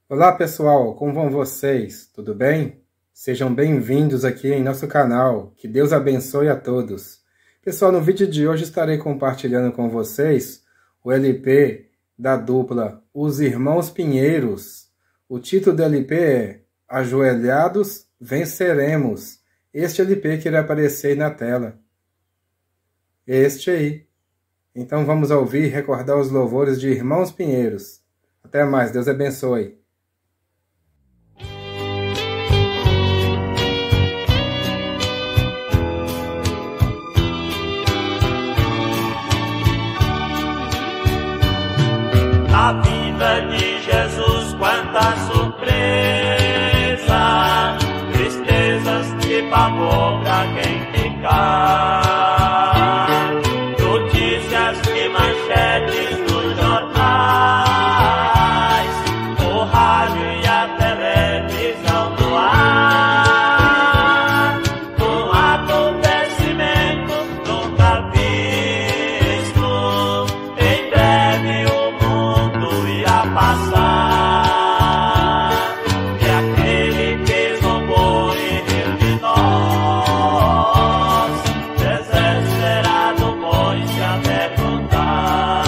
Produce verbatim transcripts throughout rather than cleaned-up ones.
Olá pessoal, como vão vocês? Tudo bem? Sejam bem-vindos aqui em nosso canal. Que Deus abençoe a todos. Pessoal, no vídeo de hoje estarei compartilhando com vocês o L P da dupla Os Irmãos Pinheiros. O título do L P é Ajoelhados Venceremos. Este L P que irá aparecer aí na tela. Este aí. Então vamos ouvir e recordar os louvores de Irmãos Pinheiros. Até mais, Deus abençoe. A vida de Jesus, quanta surpresa, tristezas e pavor pra quem ficar, notícias e manchetes nos jornais, o rádio e a televisão no ar, um acontecimento nunca visto, em breve o passar, e aquele que zombou e riu de nós, desesperado pôs-se a perguntar.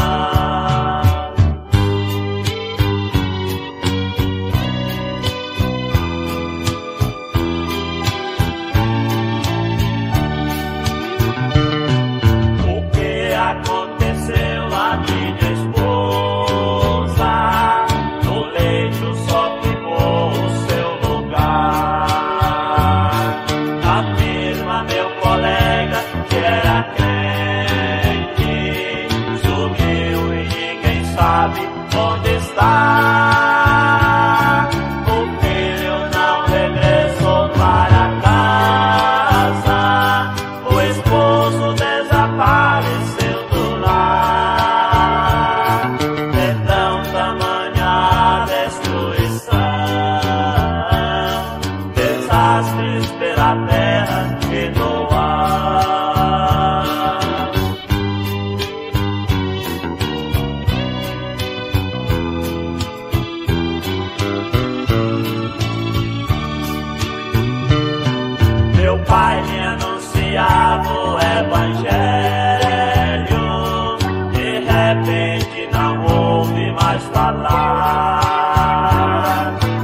O que aconteceu a minha esposa? Só ficou o seu lugar. Afirma meu colega que era crente, sumiu e ninguém sabe onde está. O filho não regressou para casa, o esposo desapareceu do lar. Perdão, tamanha desastres pela terra e no ar. Meu pai me anunciava o evangelho, de repente não ouve mais falar.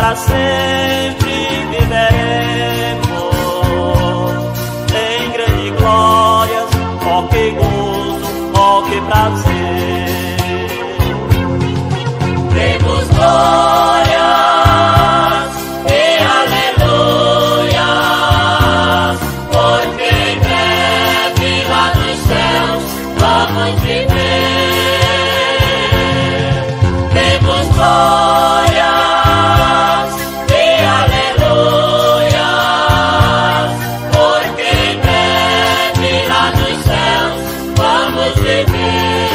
para sempre viveremos em grande glória. Oh, que gozo, oh, que prazer. Temos glórias e aleluias, porque em breve lá nos céus vamos viver. Temos glórias e aleluias, porque em breve lá nos céus vamos viver.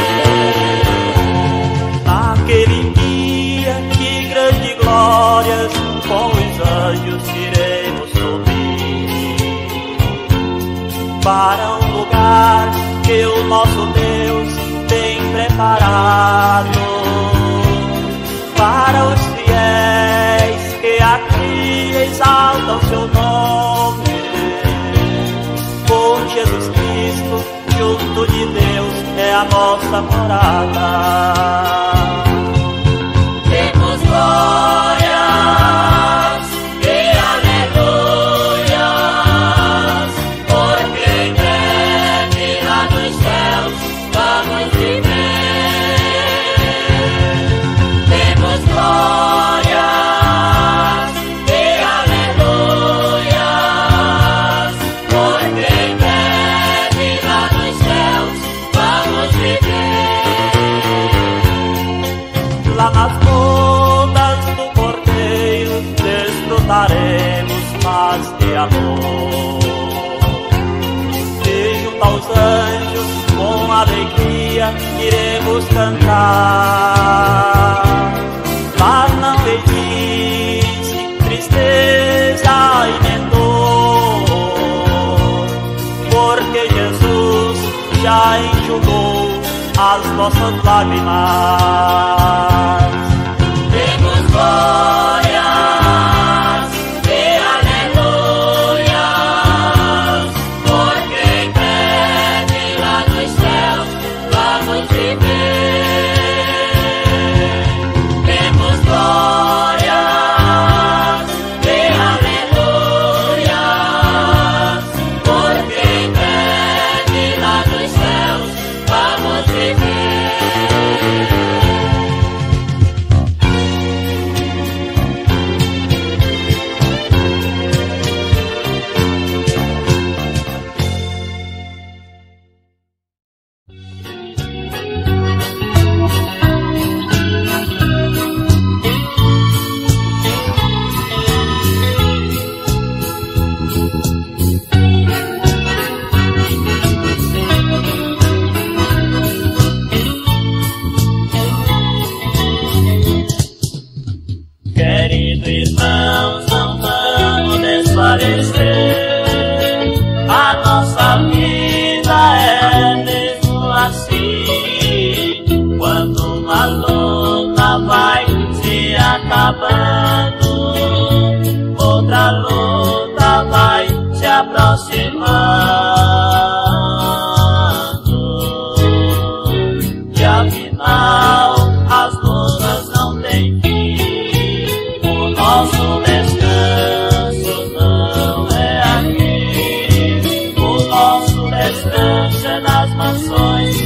Aquele dia que grande glórias com os anjos iremos subir para um lugar que o nosso Deus tem preparado para os fiéis que aqui exaltam seu nome. Por Jesus Cristo, junto de Deus é a nossa morada. Temos glórias e aleluias, porque em breve lá nos céus vamos viver. Temos glórias e aleluias, porque em breve lá nos céus vamos viver. Lá nas bodas do Cordeiro desfrutaremos paz e amor, e junto aos anjos com alegria iremos cantar. Lá não existe tristeza e nem dor, porque Jesus já enxugou as nossas lágrimas. Temos glórias e aleluias, porque em breve lá nos céus vamos viver. Temos glórias e aleluias, porque em breve lá nos céus vamos viver. Queridos irmãos, não vamos desfalecer. A nossa vida é mesmo assim. Quando uma luta vai se acabando, outra luta vai se aproximando. E afinal, as lutas não têm fim. Nosso descanso não é aqui, o nosso descanso é nas mansões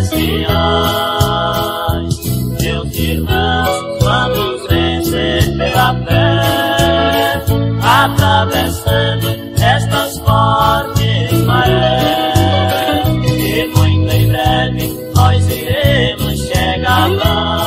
celestiais. Meus irmãos, vamos vencer pela fé, atravessando estas fortes marés, e muito em breve nós iremos chegar lá.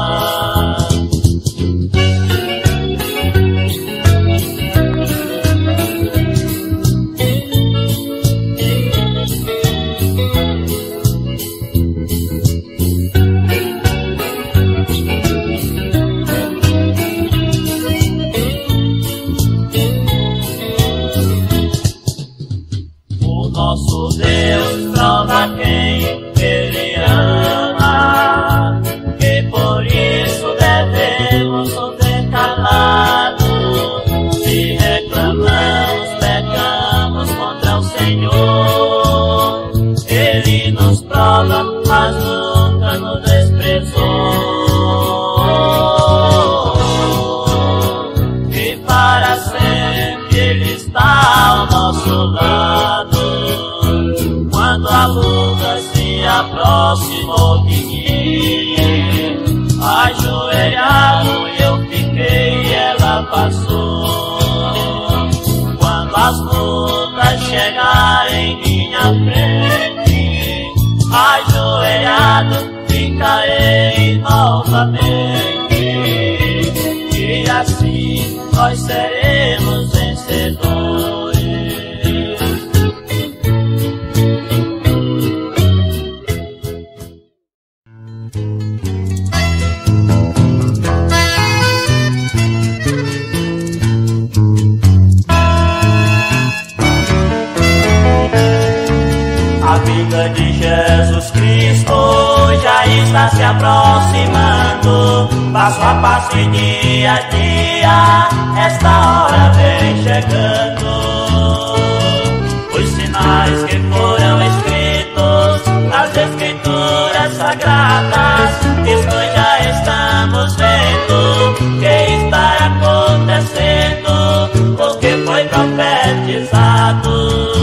Nosso Deus prova quem Ele ama, e por isso devemos sofrer calados. Se reclamamos, pecamos contra o Senhor. Ele nos prova, mas nunca nos desprezou. aproximou de mim. Ajoelhado eu fiquei e ela passou. Quando as lutas chegarem em minha frente, ajoelhado ficarei novamente. E assim nós seremos vencedores. A vinda de Jesus Cristo já está se aproximando, passo a passo e dia a dia, esta hora vem chegando. Os sinais que foram escritos nas Escrituras Sagradas, isso já estamos vendo que está acontecendo, porque foi profetizado.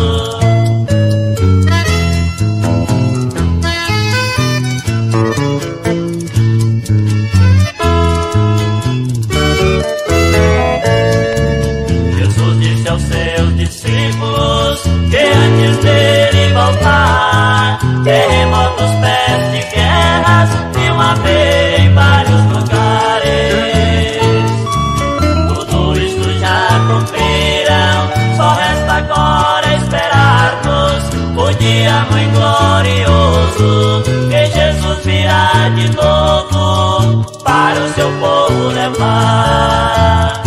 Que antes dele voltar, terremotos, pestes, guerras iam haver em vários lugares. Tudo isto já cumpriram, só resta agora esperarmos o dia muito glorioso, que Jesus virá de novo para o seu povo levar.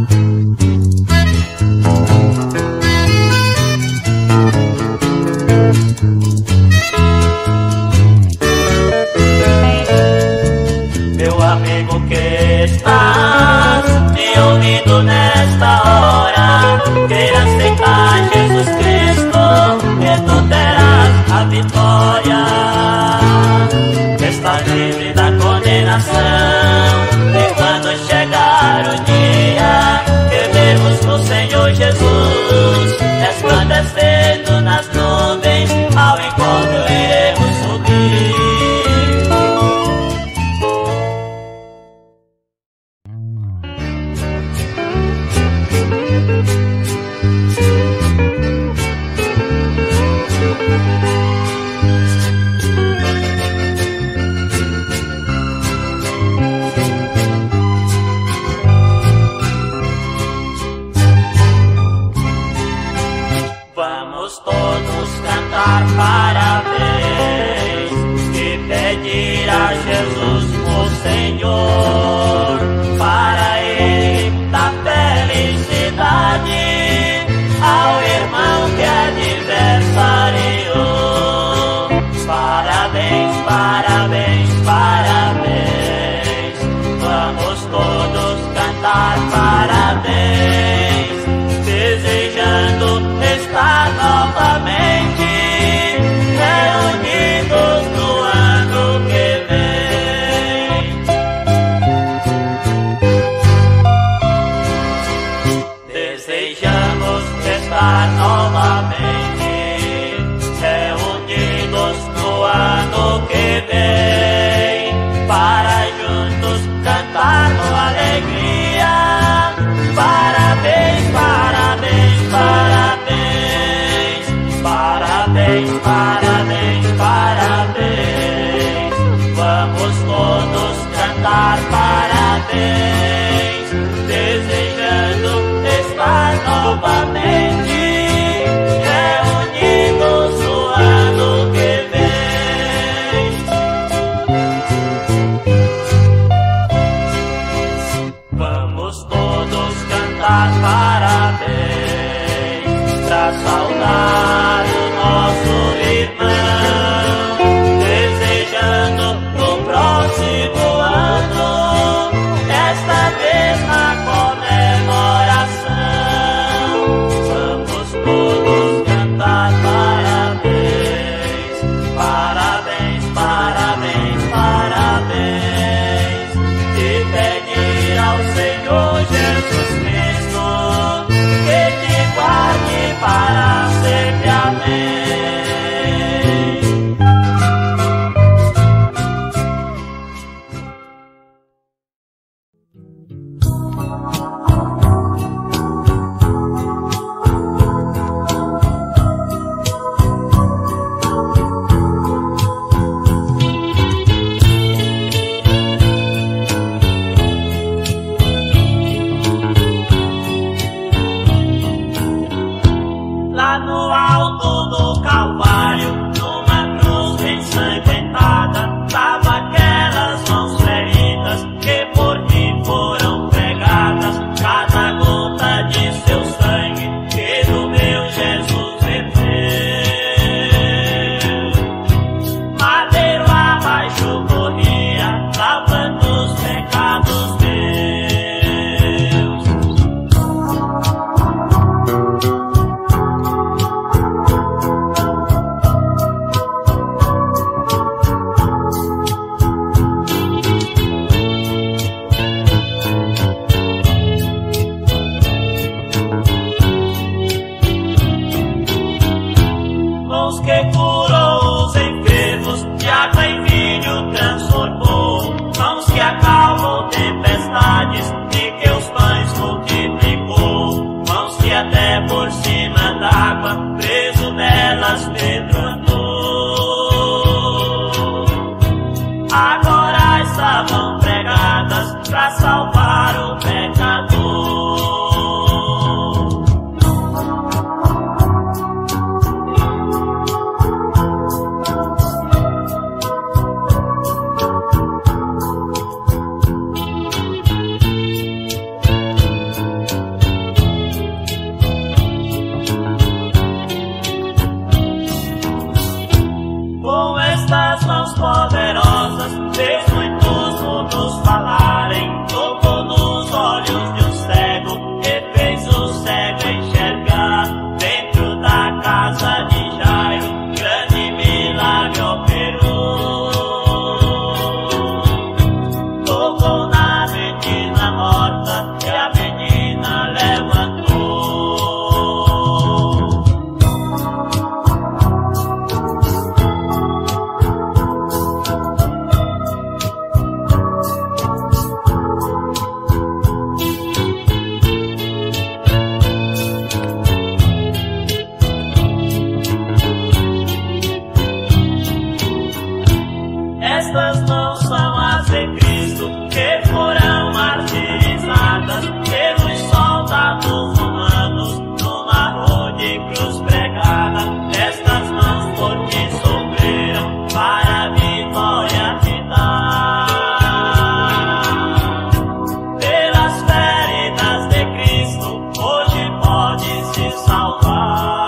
Amigo que estás me ouvindo nesta hora, queira aceitar Jesus Cristo e tu terás a vitória. Estás livre da condenação, e quando chegar o dia que vemos no Senhor Jesus resplandecendo nas nuvens, ao encontro iremos subir. Vamos todos cantar parabéns e pedir a Jesus, o Senhor, para Ele dar felicidade ao irmão que aniversariou. Parabéns, parabéns, parabéns. Vamos todos cantar parabéns, desejando estar novamente reunidos no ano que vem. Desejamos estar novamente reunidos no ano que vem. ensanguentada, lava aquelas mãos feridas que por mim foram pregadas, cada gota de seu sangue que do meu Jesus verteu. Madeiro abaixo corria, lavando os pecados meus. Mãos que curou os enfermos, de água em vinho transformou, mãos que acalmam tempestades e que os pães multiplicou, mãos que até por cima d'água, preso nelas Pedro andou. Agora estavam pregadas pra salvar o pecador. Com estas mãos poderosas, fez muitos mundos falarem, tocou nos olhos de um cego, e fez o cego enxergar. Dentro da casa de Jairo, grande milagre operou. Tocou na menina morta, e a menina levantou. Estas mãos são as de Cristo, que foram martirizadas pelos soldados romanos, numa rude cruz pregada. Estas mãos por que sofreram para a vitória te dar. Pelas feridas de Cristo, hoje pode se salvar.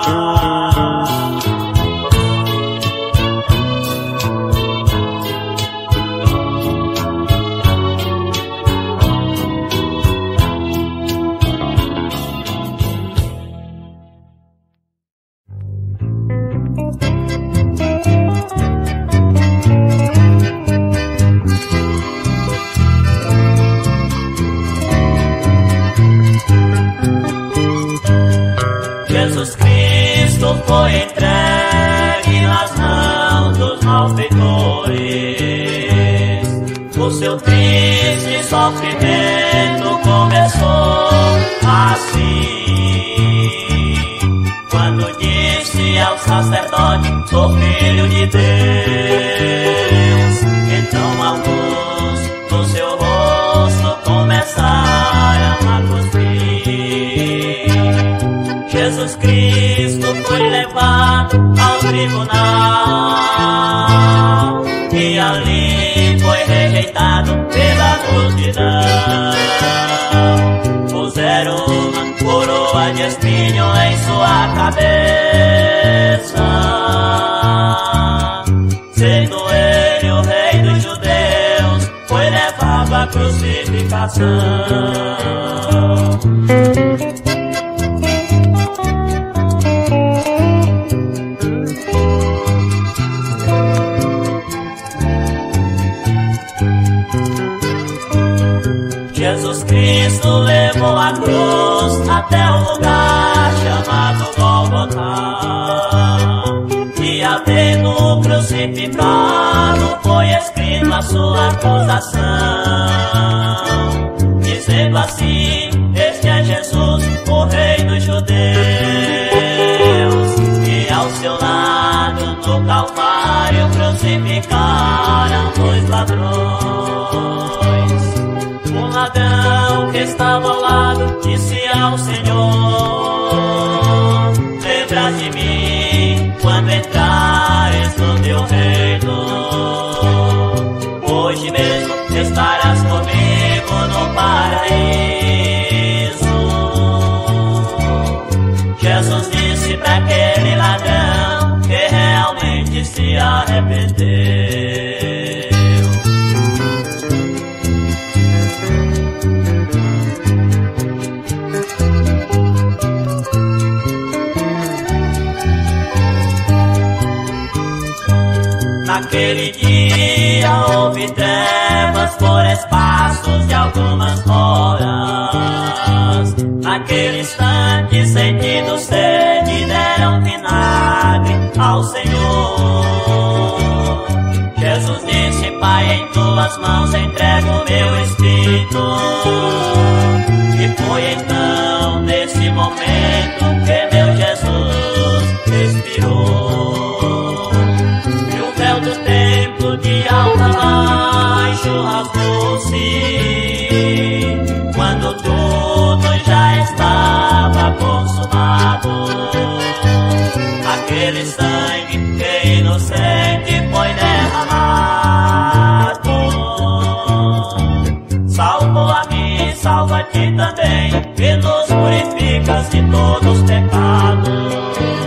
Jesus Cristo foi entregue nas mãos dos malfeitores. O seu triste sofrimento começou assim, quando disse ao sacerdote: sou filho de Deus. Então a luz do seu rosto começaram a cuspir. Jesus Cristo foi levado ao tribunal e ali foi rejeitado pela multidão. Puseram uma coroa de espinho em sua cabeça, sendo ele o rei dos judeus, foi levado à crucificação. Jesus Cristo levou a cruz até o lugar chamado Gólgota, e havendo crucificado foi escrito a sua acusação, dizendo assim: este é Jesus, o rei dos judeus. E ao seu lado no Calvário crucificaram dois ladrões. Um ladrão que estava ao lado disse ao Senhor: lembra de mim quando entrares no teu reino. Naquele dia houve trevas por espaços de algumas horas. Naquele instante, sentindo sede, deram vinagre ao Senhor. Jesus disse: Pai, em tuas mãos entrego o meu espírito. E foi então, nesse momento, que meu Jesus expirou. E o véu do templo de alto a baixo rasgou-se, quando tudo já estava consumado. Aquele sangue que inocente foi derramado salvou a mim, salva a ti também, e nos purificas de todos os pecados.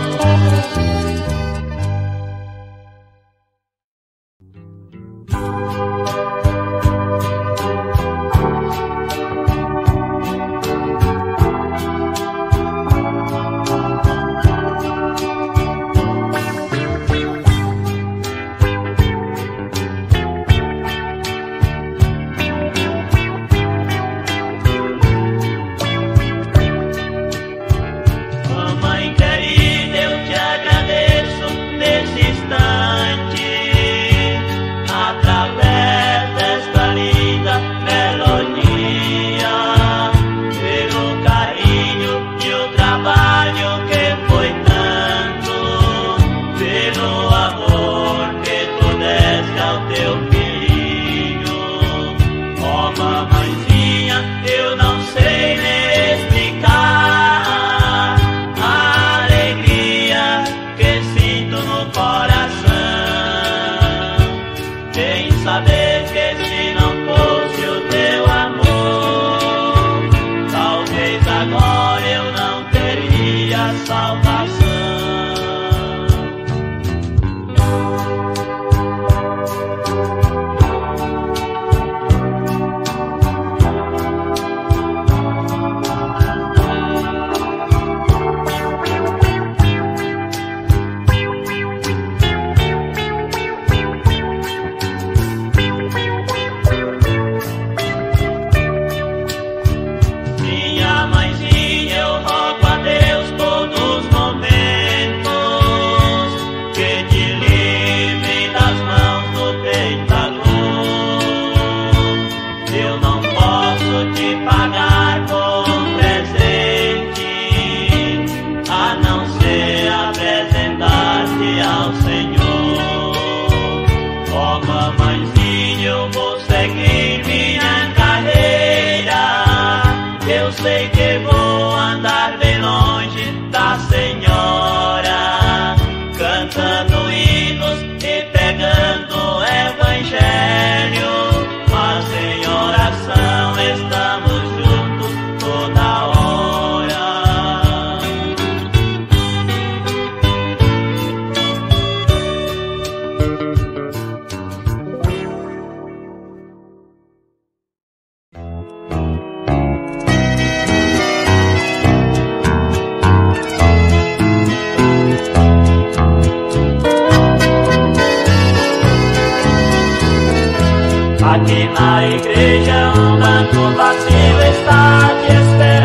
Aqui na igreja um banco vazio está a te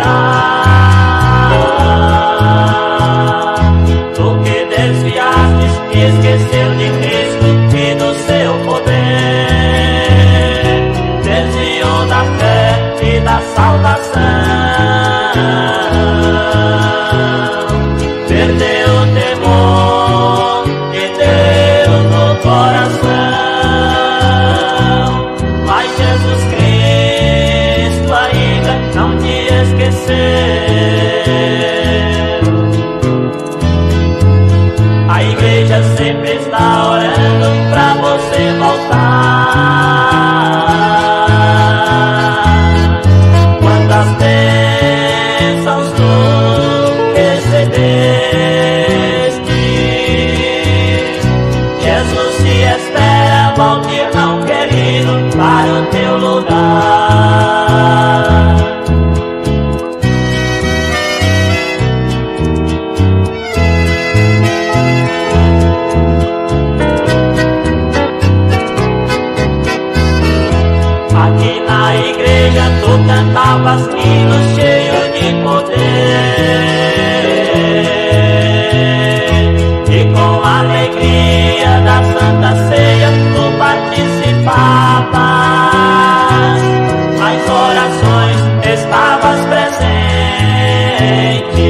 esperar. Tu que desviaste e esqueceu de Cristo e do seu poder, desviou da fé e da salvação, perdeu o temor de Deus no coração. A igreja sempre está orando pra você voltar. Quantas bênçãos tu recebeste, Jesus te espera, volte, irmão querido, para o teu lugar. lavas quilos cheio de poder, e com a alegria da Santa Ceia tu participavas, as orações estavas presente,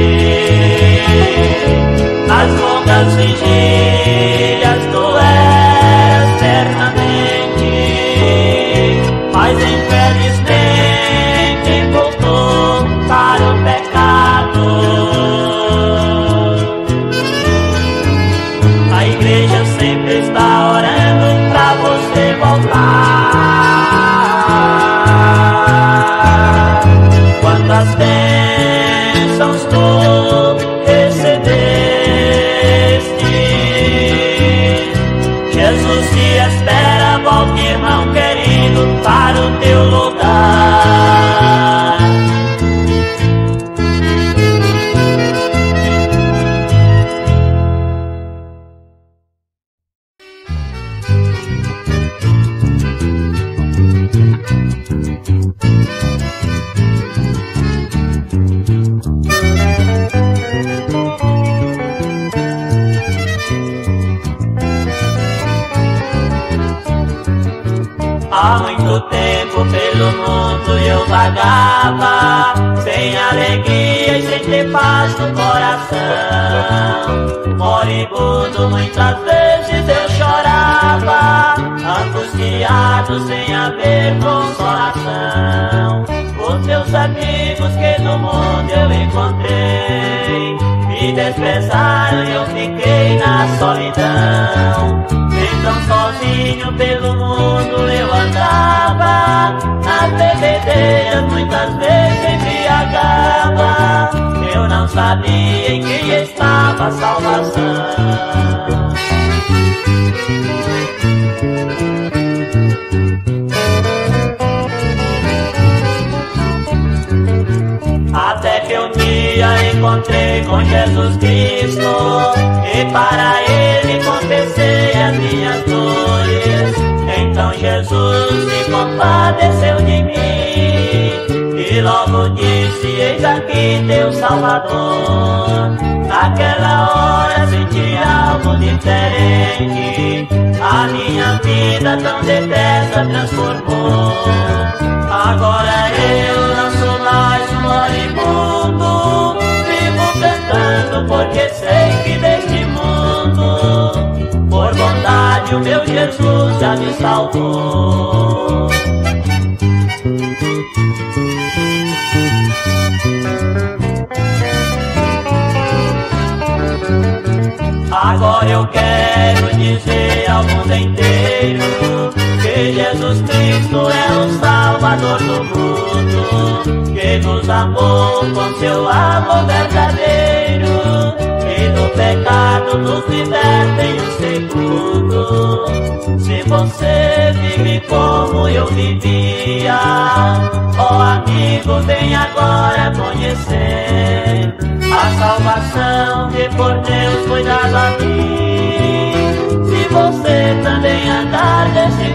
nas longas vigílias tu eras eternamente, mas infelizmente voltou para o pecado. A igreja sempre está orando pra você voltar. Quantas bênçãos tu recebeste, Jesus te espera, volte, irmão querido, para o teu lugar. Há muito tempo pelo mundo eu vagava, sem alegria e sem ter paz no coração. Moribundo muitas vezes eu chorava, angustiado sem haver consolação. Os meus amigos que no mundo eu encontrei me desprezaram e eu fiquei na solidão. Então sozinho pelo mundo eu andava, nas bebedeiras muitas vezes embriagava. Eu não sabia em quem estava a salvação. Até que um dia encontrei com Jesus Cristo, e para Ele confessei as minhas dores. Então Jesus se compadeceu de mim, e logo disse: eis aqui teu Salvador. Naquela hora senti algo diferente, a minha vida tão depressa transformou. Agora eu não sou mais um moribundo, vivo cantando porque sei que deste mundo, por bondade o meu Jesus já me salvou. Agora eu quero dizer ao mundo inteiro que Jesus Cristo é o Salvador do mundo, que nos amou com seu amor verdadeiro, e do pecado nos liberta em um segundo. Se você vive como eu vivia, ó amigo, vem agora conhecer a salvação que por Deus foi dada a mim. Se você também andar nesse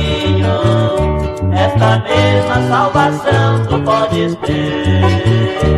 caminho, esta mesma salvação tu podes ter.